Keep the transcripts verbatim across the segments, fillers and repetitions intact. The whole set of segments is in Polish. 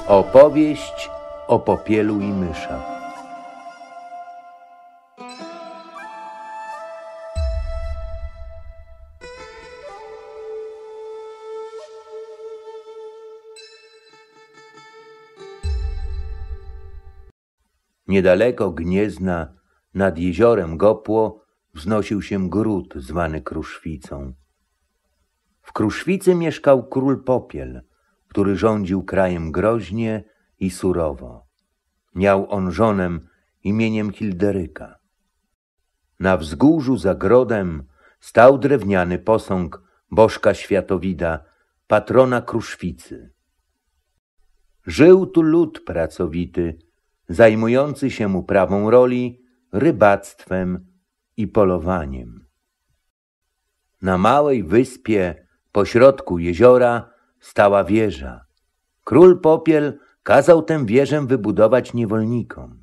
Opowieść o popielu i myszach. Niedaleko Gniezna, nad jeziorem Gopło, wznosił się gród zwany Kruszwicą. W Kruszwicy mieszkał król Popiel, który rządził krajem groźnie i surowo. Miał on żonę imieniem Hilderyka. Na wzgórzu za grodem stał drewniany posąg Bożka Światowida, patrona Kruszwicy. Żył tu lud pracowity, zajmujący się uprawą roli, rybactwem i polowaniem. Na małej wyspie pośrodku jeziora stała wieża. Król Popiel kazał tę wieżę wybudować niewolnikom.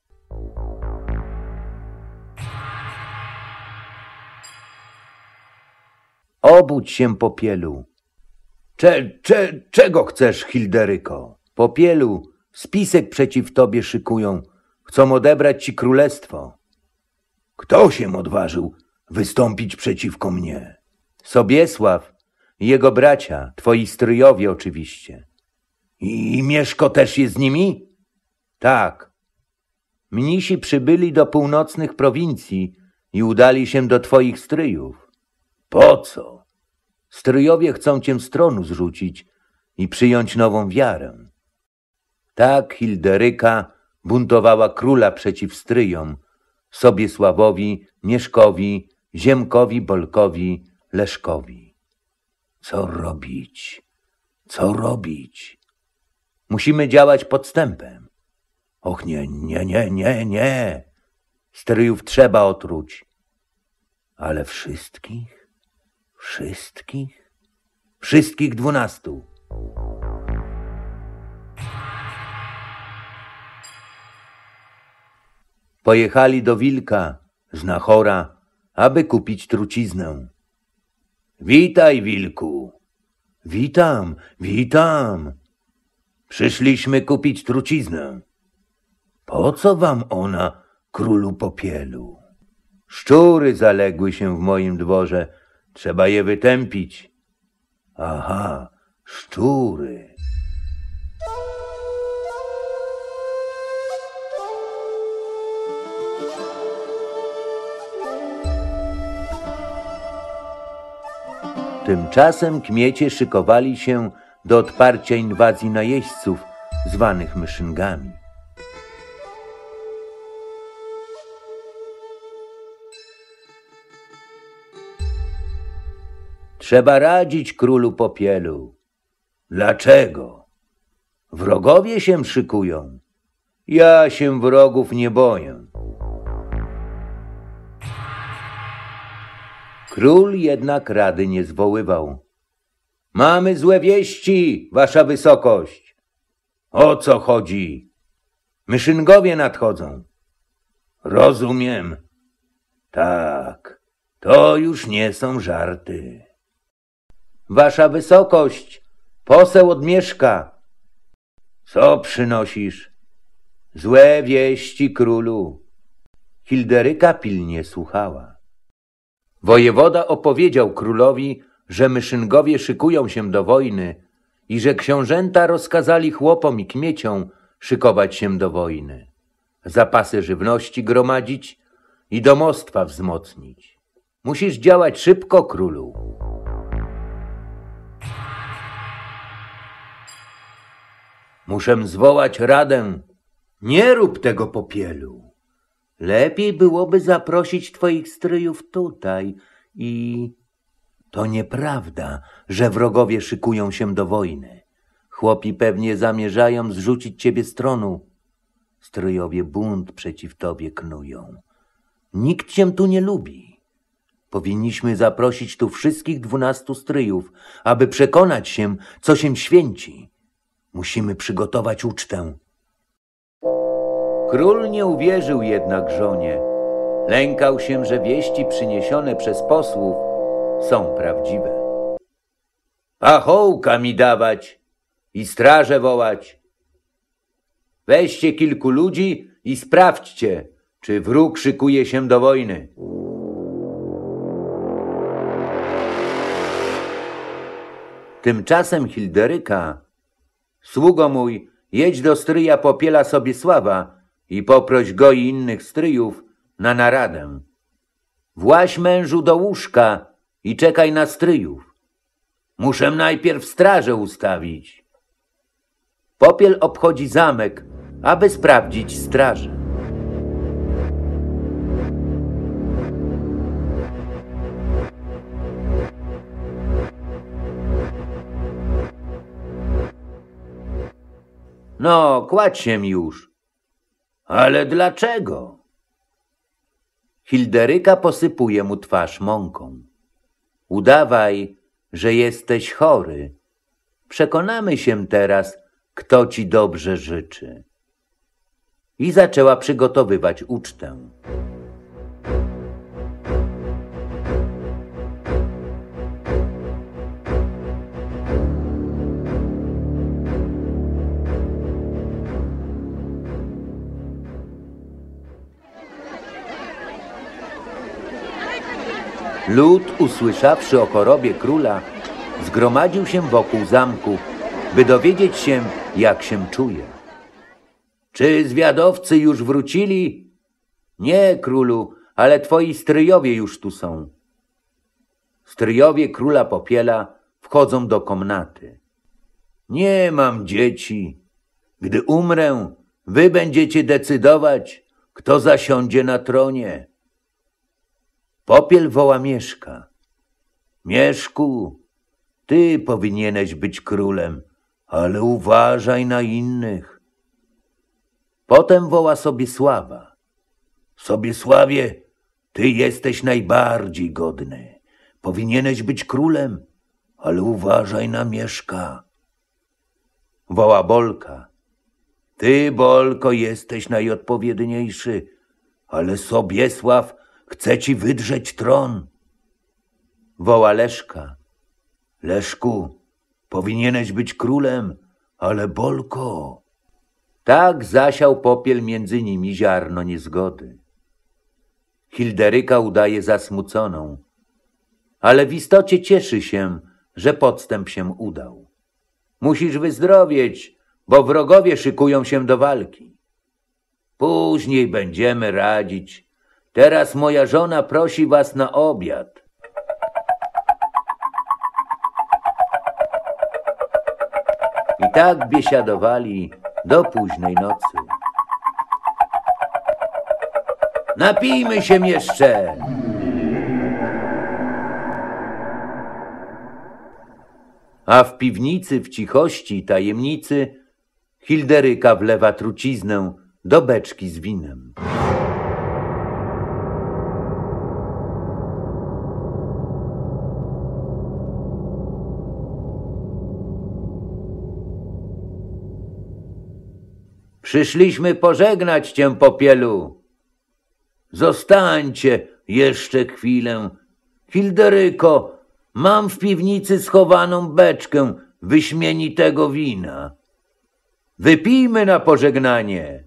Obudź się, Popielu. Cze, cze, czego chcesz, Hilderyko? Popielu, spisek przeciw tobie szykują. Chcą odebrać ci królestwo. Kto się odważył wystąpić przeciwko mnie? Sobiesław i jego bracia, twoi stryjowie oczywiście. I, I Mieszko też jest z nimi? Tak. Mnisi przybyli do północnych prowincji i udali się do twoich stryjów. Po co? Stryjowie chcą cię z tronu zrzucić i przyjąć nową wiarę. Tak Hilderyka buntowała króla przeciw stryjom, Sobiesławowi, Mieszkowi, Ziemkowi, Bolkowi, Leszkowi. Co robić? Co robić? Musimy działać podstępem. Och nie, nie, nie, nie, nie. Stryjów trzeba otruć. Ale wszystkich? Wszystkich? Wszystkich dwunastu. Pojechali do wilka, znachora, aby kupić truciznę. Witaj, wilku. Witam, witam. Przyszliśmy kupić truciznę. Po co wam ona, królu Popielu? Szczury zaległy się w moim dworze. Trzeba je wytępić. Aha, szczury. Tymczasem kmiecie szykowali się do odparcia inwazji najeźdźców, zwanych myszyngami. Trzeba radzić, królu Popielu. Dlaczego? Wrogowie się szykują. Ja się wrogów nie boję. Król jednak rady nie zwoływał. Mamy złe wieści, wasza wysokość. O co chodzi? Myszyngowie nadchodzą. Rozumiem. Tak, to już nie są żarty. Wasza wysokość, poseł od Mieszka. Co przynosisz? Złe wieści, królu. Hilderyka pilnie słuchała. Wojewoda opowiedział królowi, że myszyngowie szykują się do wojny i że książęta rozkazali chłopom i kmieciom szykować się do wojny, zapasy żywności gromadzić i domostwa wzmocnić. Musisz działać szybko, królu. Muszę zwołać radę. Nie rób tego, Popielu. Lepiej byłoby zaprosić twoich stryjów tutaj i... To nieprawda, że wrogowie szykują się do wojny. Chłopi pewnie zamierzają zrzucić ciebie z tronu. Stryjowie bunt przeciw tobie knują. Nikt cię tu nie lubi. Powinniśmy zaprosić tu wszystkich dwunastu stryjów, aby przekonać się, co się święci. Musimy przygotować ucztę. Król nie uwierzył jednak żonie. Lękał się, że wieści przyniesione przez posłów są prawdziwe. Pachołka mi dawać i straże wołać. Weźcie kilku ludzi i sprawdźcie, czy wróg szykuje się do wojny. Tymczasem Hilderyka: sługo mój, jedź do stryja Popiela Sobiesława i poproś go i innych stryjów na naradę. Właź mężu do łóżka i czekaj na stryjów. Muszę najpierw strażę ustawić. Popiel obchodzi zamek, aby sprawdzić strażę. No, kładź się już. Ale dlaczego? Hilderyka posypuje mu twarz mąką. Udawaj, że jesteś chory. Przekonamy się teraz, kto ci dobrze życzy. I zaczęła przygotowywać ucztę. Lud, usłyszawszy o chorobie króla, zgromadził się wokół zamku, by dowiedzieć się, jak się czuje. Czy zwiadowcy już wrócili? Nie, królu, ale twoi stryjowie już tu są. Stryjowie króla Popiela wchodzą do komnaty. Nie mam dzieci. Gdy umrę, wy będziecie decydować, kto zasiądzie na tronie. Popiel woła Mieszka. Mieszku, ty powinieneś być królem, ale uważaj na innych. Potem woła Sobiesława. Sobiesławie, ty jesteś najbardziej godny. Powinieneś być królem, ale uważaj na Mieszka. Woła Bolka. Ty, Bolko, jesteś najodpowiedniejszy, ale Sobiesław chce ci wydrzeć tron. Woła Leszka. Leszku, powinieneś być królem, ale Bolko. Tak zasiał Popiel między nimi ziarno niezgody. Hilderyka udaje zasmuconą, ale w istocie cieszy się, że podstęp się udał. Musisz wyzdrowieć, bo wrogowie szykują się do walki. Później będziemy radzić. Teraz moja żona prosi was na obiad. I tak biesiadowali do późnej nocy. Napijmy się jeszcze! A w piwnicy w cichości i tajemnicy Hilderyka wlewa truciznę do beczki z winem. Przyszliśmy pożegnać cię, Popielu. Zostańcie jeszcze chwilę. Hilderyko, mam w piwnicy schowaną beczkę wyśmienitego wina. Wypijmy na pożegnanie.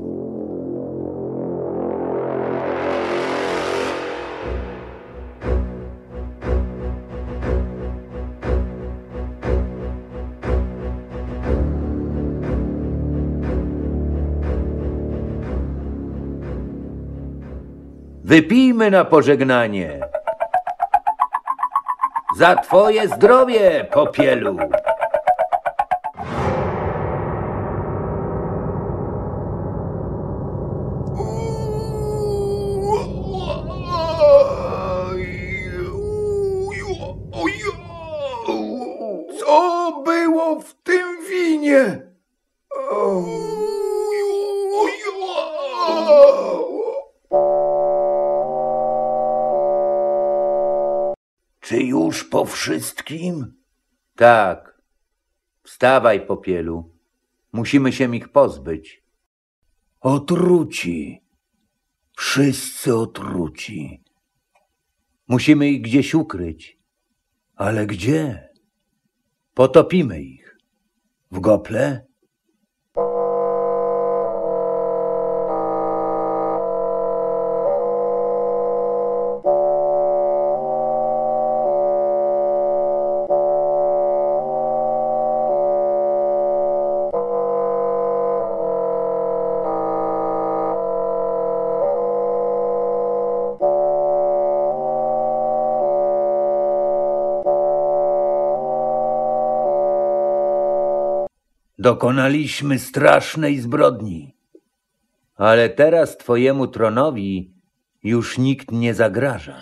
Wypijmy na pożegnanie. Za twoje zdrowie, Popielu. Co było w tym winie? Czy już po wszystkim? Tak. Wstawaj, Popielu. Musimy się ich pozbyć. Otruci. Wszyscy otruci. Musimy ich gdzieś ukryć. Ale gdzie? Potopimy ich. W gople? Dokonaliśmy strasznej zbrodni. Ale teraz twojemu tronowi już nikt nie zagraża.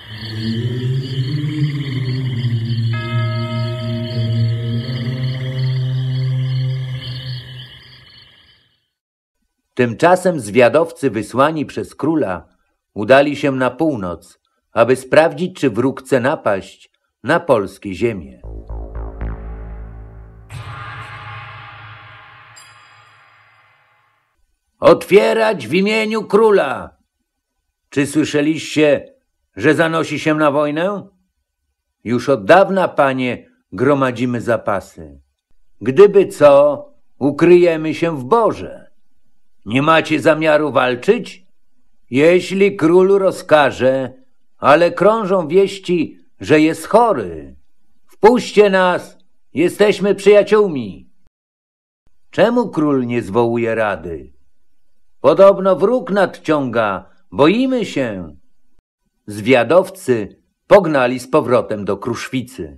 Tymczasem zwiadowcy wysłani przez króla udali się na północ, aby sprawdzić, czy wróg chce napaść na polskie ziemie. Otwierać w imieniu króla! Czy słyszeliście, że zanosi się na wojnę? Już od dawna, panie, gromadzimy zapasy. Gdyby co, ukryjemy się w Borze. Nie macie zamiaru walczyć? Jeśli król rozkaże, ale krążą wieści, że jest chory. Wpuśćcie nas, jesteśmy przyjaciółmi. Czemu król nie zwołuje rady? Podobno wróg nadciąga, boimy się. Zwiadowcy pognali z powrotem do Kruszwicy.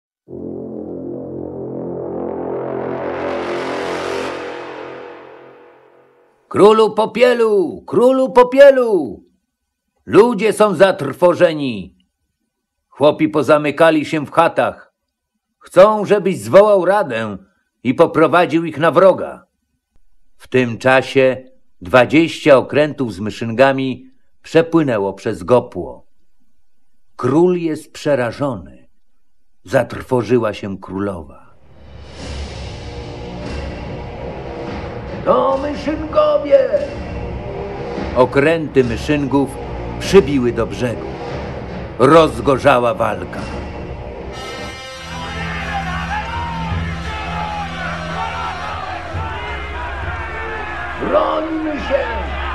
Królu Popielu! Królu Popielu! Ludzie są zatrwożeni. Chłopi pozamykali się w chatach. Chcą, żebyś zwołał radę i poprowadził ich na wroga. W tym czasie dwadzieścia okrętów z myszyngami przepłynęło przez Gopło. Król jest przerażony. Zatrwożyła się królowa. To myszyngowie! Okręty myszynków przybiły do brzegu. Rozgorzała walka. Brońmy się!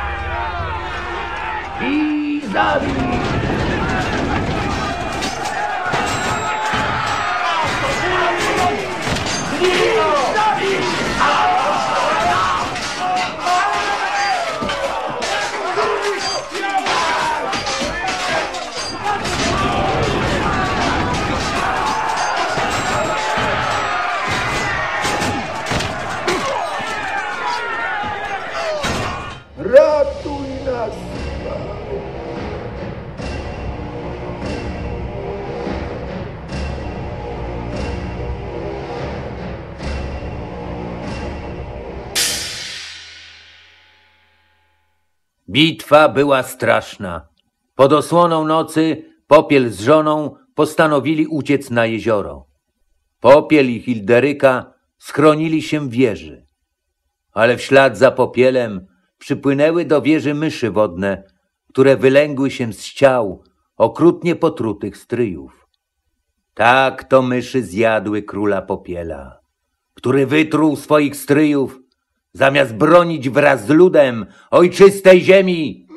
I zabij! Ratuj nas! Bitwa była straszna. Pod osłoną nocy Popiel z żoną postanowili uciec na jezioro. Popiel i Hilderyka schronili się w wieży. Ale w ślad za Popielem przypłynęły do wieży myszy wodne, które wylęgły się z ciał okrutnie potrutych stryjów. Tak to myszy zjadły króla Popiela, który wytruł swoich stryjów, zamiast bronić wraz z ludem ojczystej ziemi.